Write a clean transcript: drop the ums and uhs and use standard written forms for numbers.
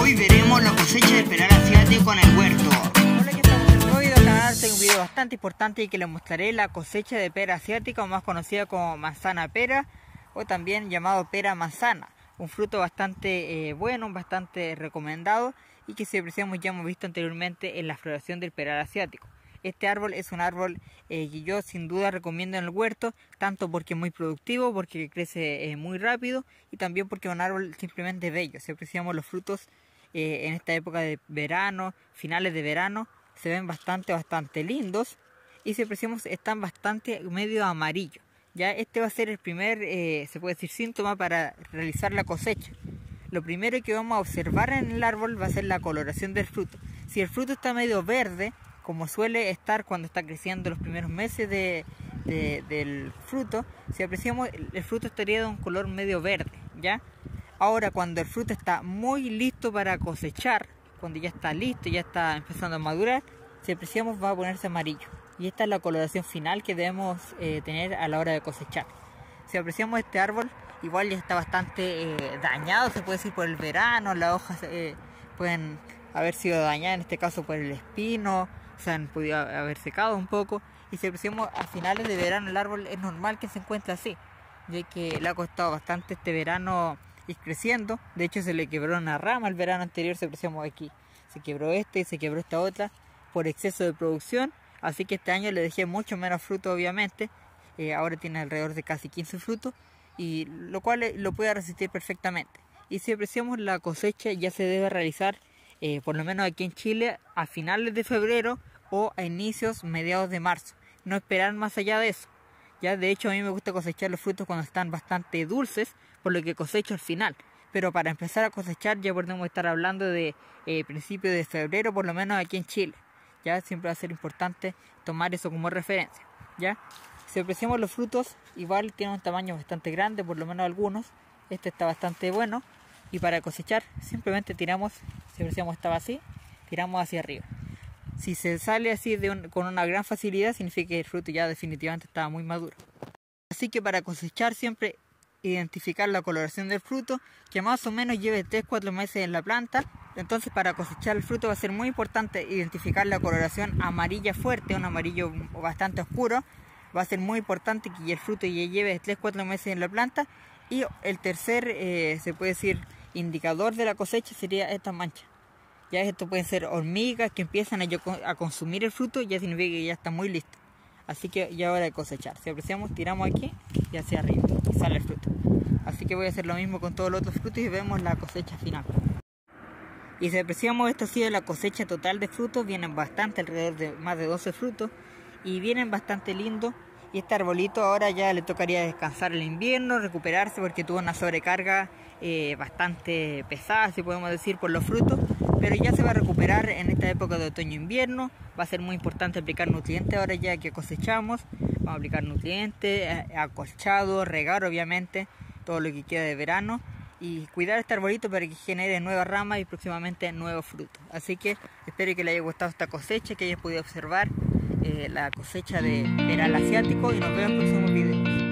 Hoy veremos la cosecha de peral asiático en el huerto. Hola, ¿qué tal? En el nuevo video del canal tengo un video bastante importante y que les mostraré la cosecha de pera asiática, o más conocida como manzana pera, o también llamado pera manzana. Un fruto bastante bueno, bastante recomendado y que si apreciamos ya hemos visto anteriormente en la floración del peral asiático. Este árbol es un árbol que yo sin duda recomiendo en el huerto, tanto porque es muy productivo, porque crece muy rápido y también porque es un árbol simplemente bello. Si apreciamos los frutos en esta época de verano, finales de verano, se ven bastante lindos y si apreciamos están bastante medio amarillos. Ya este va a ser el primer, se puede decir, síntoma para realizar la cosecha. Lo primero que vamos a observar en el árbol va a ser la coloración del fruto. Si el fruto está medio verde, como suele estar cuando está creciendo los primeros meses del fruto, si apreciamos el fruto estaría de un color medio verde, ¿ya? Ahora cuando el fruto está muy listo para cosechar, cuando ya está listo, ya está empezando a madurar, si apreciamos va a ponerse amarillo. Y esta es la coloración final que debemos tener a la hora de cosechar. Si apreciamos este árbol, igual ya está bastante dañado, se puede decir por el verano, las hojas pueden haber sido dañadas, en este caso por el espino, se han podido haber secado un poco. Y si apreciamos a finales de verano el árbol es normal que se encuentre así, ya que le ha costado bastante este verano ir creciendo. De hecho se le quebró una rama el verano anterior, si apreciamos aquí, se quebró este y se quebró esta otra por exceso de producción. Así que este año le dejé mucho menos fruto obviamente, ahora tiene alrededor de casi 15 frutos, y lo cual lo puede resistir perfectamente. Y si apreciamos la cosecha ya se debe realizar por lo menos aquí en Chile a finales de febrero o a inicios, mediados de marzo. No esperar más allá de eso. Ya de hecho a mí me gusta cosechar los frutos cuando están bastante dulces, por lo que cosecho al final. Pero para empezar a cosechar ya podemos estar hablando de principios de febrero, por lo menos aquí en Chile. Ya siempre va a ser importante tomar eso como referencia. Ya si apreciamos los frutos, igual tienen un tamaño bastante grande, por lo menos algunos. Este está bastante bueno. Y para cosechar simplemente tiramos, si apreciamos estaba así, tiramos hacia arriba. Si se sale así con una gran facilidad, significa que el fruto ya definitivamente estaba muy maduro. Así que para cosechar siempre identificar la coloración del fruto, que más o menos lleve 3-4 meses en la planta. Entonces para cosechar el fruto va a ser muy importante identificar la coloración amarilla fuerte, un amarillo bastante oscuro. Va a ser muy importante que el fruto ya lleve 3-4 meses en la planta. Y el tercer, se puede decir, indicador de la cosecha sería esta mancha. Ya esto pueden ser hormigas que empiezan a consumir el fruto, ya significa que ya está muy listo. Así que ya es hora de cosechar. Si apreciamos, tiramos aquí y hacia arriba y sale el fruto. Así que voy a hacer lo mismo con todos los otros frutos y vemos la cosecha final. Y si apreciamos, esto ha sido la cosecha total de frutos. Vienen bastante, alrededor de más de 12 frutos. Y vienen bastante lindos. Y este arbolito ahora ya le tocaría descansar el invierno, recuperarse porque tuvo una sobrecarga bastante pesada, si podemos decir, por los frutos. Pero ya se va a recuperar en esta época de otoño-invierno. Va a ser muy importante aplicar nutrientes ahora ya que cosechamos. Vamos a aplicar nutrientes, acolchado, regar obviamente, todo lo que queda de verano. Y cuidar este arbolito para que genere nuevas ramas y próximamente nuevos frutos. Así que espero que les haya gustado esta cosecha, que hayan podido observar la cosecha de peral asiático y nos vemos en próximos videos.